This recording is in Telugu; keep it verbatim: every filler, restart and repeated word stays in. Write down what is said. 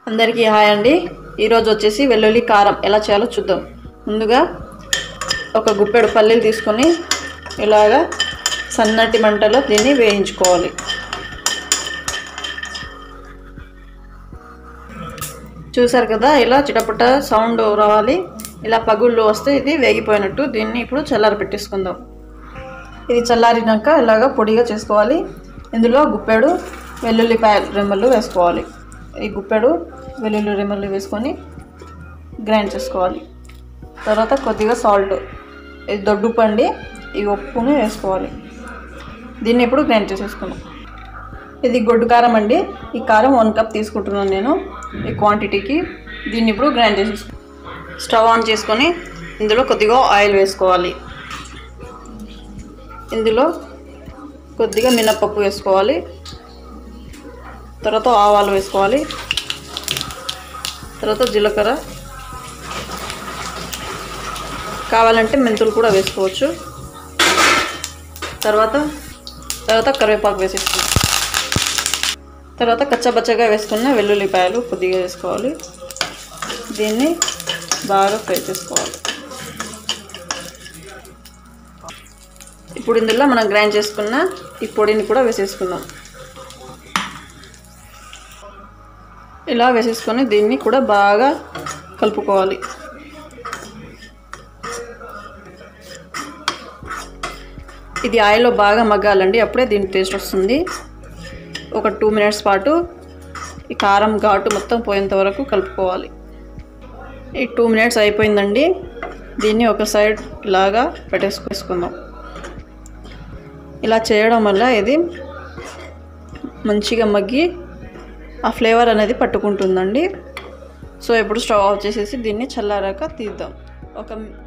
అందరికీ హాయ్ అండి. ఈరోజు వచ్చేసి వెల్లుల్లి కారం ఎలా చేయాలో చూద్దాం. ముందుగా ఒక గుప్పెడు పల్లీలు తీసుకొని ఇలాగా సన్నటి మంటలో దీన్ని వేయించుకోవాలి. చూసారు కదా, ఇలా చిటపట సౌండ్ రావాలి. ఇలా పగుళ్ళు వస్తే ఇది వేగిపోయినట్టు. దీన్ని ఇప్పుడు చల్లారి పెట్టేసుకుందాం. ఇది చల్లారినాక ఇలాగా పొడిగా చేసుకోవాలి. ఇందులో గుప్పెడు వెల్లుల్లిపాయ రెమ్మలు వేసుకోవాలి. ఈ గుప్పెడు వెల్లుల్లి రెమ్మలు వేసుకొని గ్రైండ్ చేసుకోవాలి. తర్వాత కొద్దిగా సాల్ట్, ఇది దొడ్డుప్పు అండి, ఈ ఉప్పుని వేసుకోవాలి. దీన్ని ఇప్పుడు గ్రైండ్ చేసేసుకున్నాం. ఇది గొడ్డు కారం అండి. ఈ కారం వన్ కప్ తీసుకుంటున్నాను నేను ఈ క్వాంటిటీకి. దీన్ని ఇప్పుడు గ్రైండ్ చేసేసుకున్నాం. స్టవ్ ఆన్ చేసుకొని ఇందులో కొద్దిగా ఆయిల్ వేసుకోవాలి. ఇందులో కొద్దిగా మినప్పప్పు వేసుకోవాలి. తర్వాత ఆవాలు వేసుకోవాలి. తర్వాత జీలకర్ర, కావాలంటే మెంతులు కూడా వేసుకోవచ్చు. తర్వాత తర్వాత కరివేపాకు వేసేసుకోవాలి. తర్వాత కచ్చబచ్చగా వేసుకున్న వెల్లుల్లిపాయలు కొద్దిగా వేసుకోవాలి. దీన్ని బాగా ఫ్రై చేసుకోవాలి. ఇప్పుడు ఇందులో మనం గ్రైండ్ చేసుకున్న ఈ పొడిని కూడా వేసేసుకుందాం. ఇలా వేసేసుకొని దీన్ని కూడా బాగా కలుపుకోవాలి. ఇది ఆయిల్లో బాగా మగ్గాలండి, అప్పుడే దీని టేస్ట్ వస్తుంది. ఒక టూ మినిట్స్ పాటు ఈ కారం ఘాటు మొత్తం పోయేంత వరకు కలుపుకోవాలి. ఈ టూ మినిట్స్ అయిపోయిందండి. దీన్ని ఒక సైడ్ ఇలాగా పెట్టేసుకుందాం. ఇలా చేయడం వల్ల ఇది మంచిగా మగ్గి ఆ ఫ్లేవర్ అనేది పట్టుకుంటుందండి. సో ఇప్పుడు స్టవ్ ఆఫ్ చేసేసి దీన్ని చల్లారాక తీద్దాం. ఒక